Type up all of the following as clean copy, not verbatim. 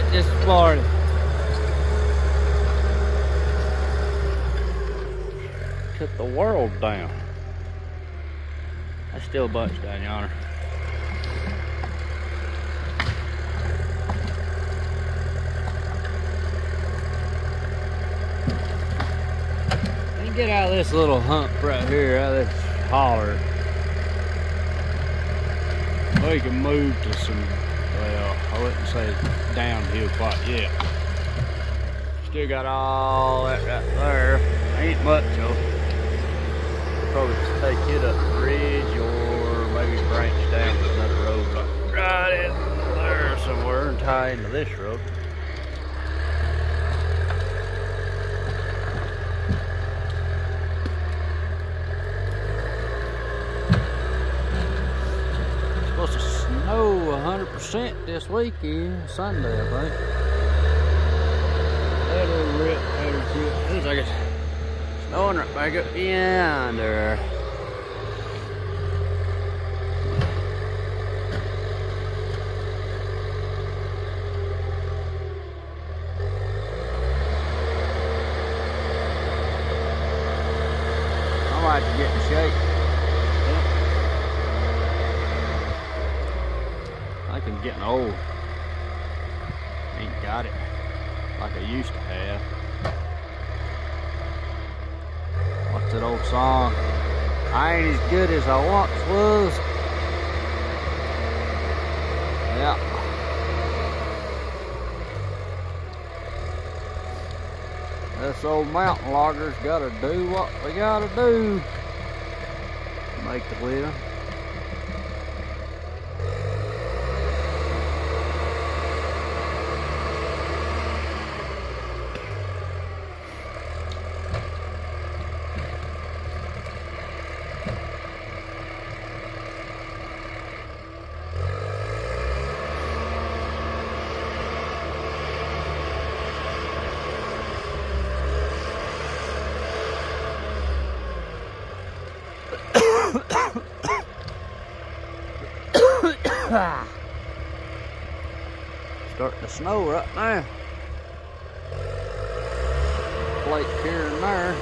this morning. Cut the world down. There's still a bunch down yonder. Get out of this little hump right here, out of this holler. We can move to some, well, I wouldn't say downhill quite yet. Still got all that right there. Ain't much though. Probably take it up the ridge or maybe branch down to another road right in there somewhere and tie into this road. Supposed to snow 100% this weekend, Sunday, I think. That'll rip, that'll rip. Looks like it's snowing right back up yonder. I might have to get in shape. I think I'm getting old. Ain't got it like I used to have. What's that old song? I ain't as good as I once was. Yeah. Us old mountain loggers gotta do what we gotta do to make a living. Starting to snow right now. Flake here and there.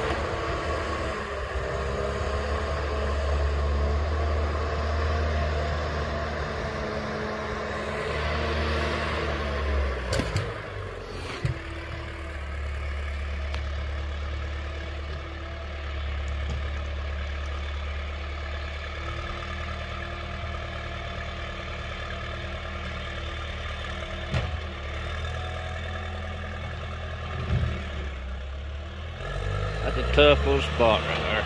That's a tough little spot right there.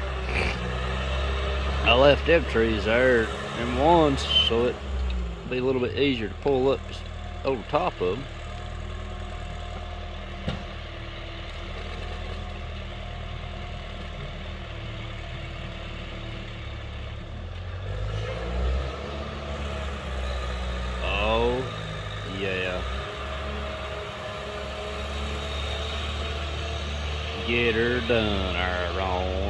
I left them trees there in ones so it'd be a little bit easier to pull up over top of them. Oh, yeah. Get her done, Aaron.